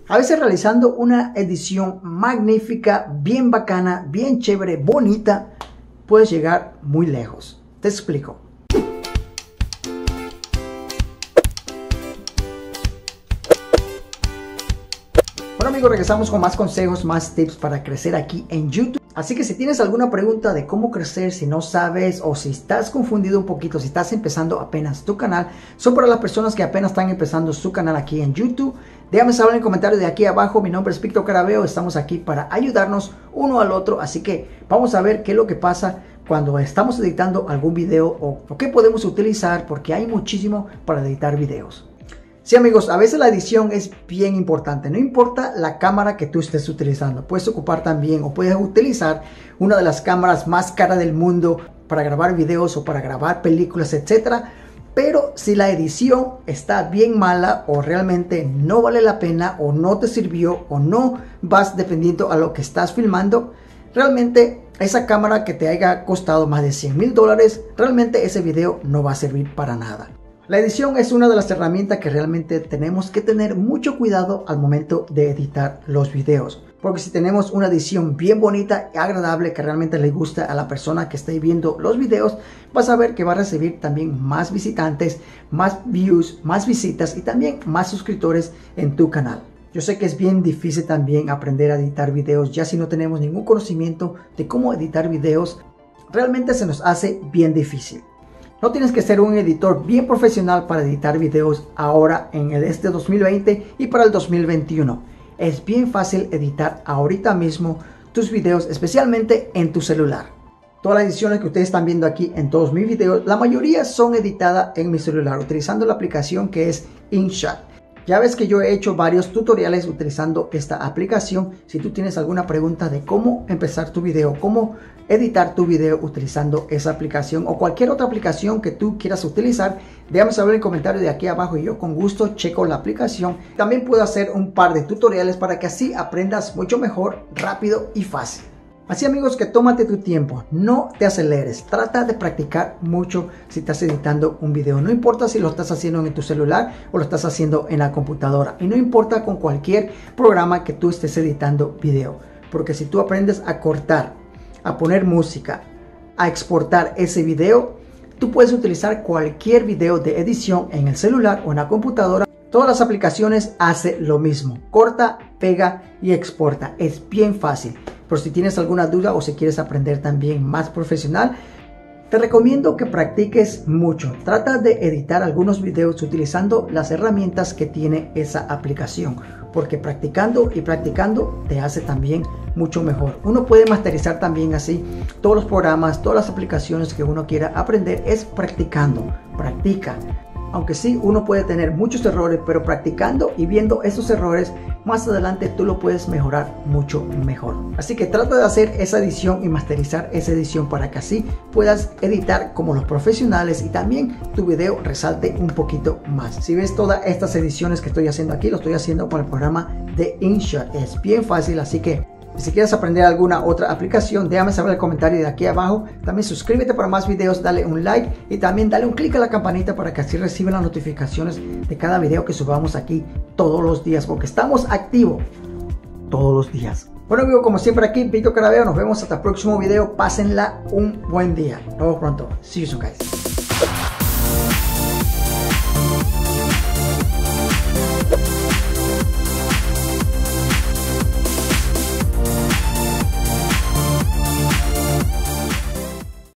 A veces realizando una edición magnífica, bien bacana, bien chévere, bonita, puedes llegar muy lejos. Te explico. Bueno amigos, regresamos con más consejos, más tips para crecer aquí en YouTube. Así que si tienes alguna pregunta de cómo crecer, si no sabes o si estás confundido un poquito, si estás empezando apenas tu canal, son para las personas que apenas están empezando su canal aquí en YouTube. Déjame saber en el comentario de aquí abajo. Mi nombre es Víctor Caraveo, estamos aquí para ayudarnos uno al otro. Así que vamos a ver qué es lo que pasa cuando estamos editando algún video o qué podemos utilizar, porque hay muchísimo para editar videos. Sí amigos, a veces la edición es bien importante, no importa la cámara que tú estés utilizando, puedes ocupar también o puedes utilizar una de las cámaras más caras del mundo para grabar videos o para grabar películas, etcétera. Pero si la edición está bien mala o realmente no vale la pena o no te sirvió o no vas dependiendo a lo que estás filmando, realmente esa cámara que te haya costado más de $100,000, realmente ese video no va a servir para nada. La edición es una de las herramientas que realmente tenemos que tener mucho cuidado al momento de editar los videos. Porque si tenemos una edición bien bonita y agradable que realmente le gusta a la persona que esté viendo los videos, vas a ver que va a recibir también más visitantes, más views, más visitas y también más suscriptores en tu canal. Yo sé que es bien difícil también aprender a editar videos, ya si no tenemos ningún conocimiento de cómo editar videos, realmente se nos hace bien difícil. No tienes que ser un editor bien profesional para editar videos ahora en este 2020 y para el 2021. Es bien fácil editar ahorita mismo tus videos, especialmente en tu celular. Todas las ediciones que ustedes están viendo aquí en todos mis videos, la mayoría son editadas en mi celular utilizando la aplicación que es InShot. Ya ves que yo he hecho varios tutoriales utilizando esta aplicación. Si tú tienes alguna pregunta de cómo empezar tu video, cómo editar tu video utilizando esa aplicación o cualquier otra aplicación que tú quieras utilizar, déjame saber en el comentario de aquí abajo y yo con gusto checo la aplicación. También puedo hacer un par de tutoriales para que así aprendas mucho mejor, rápido y fácil. Así amigos, que tómate tu tiempo, no te aceleres, trata de practicar mucho si estás editando un video. No importa si lo estás haciendo en tu celular o lo estás haciendo en la computadora. Y no importa con cualquier programa que tú estés editando video. Porque si tú aprendes a cortar, a poner música, a exportar ese video, tú puedes utilizar cualquier video de edición en el celular o en la computadora. Todas las aplicaciones hacen lo mismo, corta, pega y exporta. Es bien fácil. Pero si tienes alguna duda o si quieres aprender también más profesional, te recomiendo que practiques mucho. Trata de editar algunos videos utilizando las herramientas que tiene esa aplicación. Porque practicando y practicando te hace también mucho mejor. Uno puede masterizar también así todos los programas, todas las aplicaciones que uno quiera aprender. Es practicando, practica. Aunque sí, uno puede tener muchos errores, pero practicando y viendo esos errores, más adelante tú lo puedes mejorar mucho mejor. Así que trata de hacer esa edición y masterizar esa edición para que así puedas editar como los profesionales y también tu video resalte un poquito más. Si ves todas estas ediciones que estoy haciendo aquí, lo estoy haciendo con el programa de InShot. Es bien fácil, así que si quieres aprender alguna otra aplicación, déjame saber en el comentario de aquí abajo. También suscríbete para más videos, dale un like y también dale un clic a la campanita para que así reciban las notificaciones de cada video que subamos aquí todos los días, porque estamos activos todos los días. Bueno amigos, como siempre aquí Víctor Caraveo, nos vemos hasta el próximo video. Pásenla un buen día. Nos vemos pronto. See you soon guys.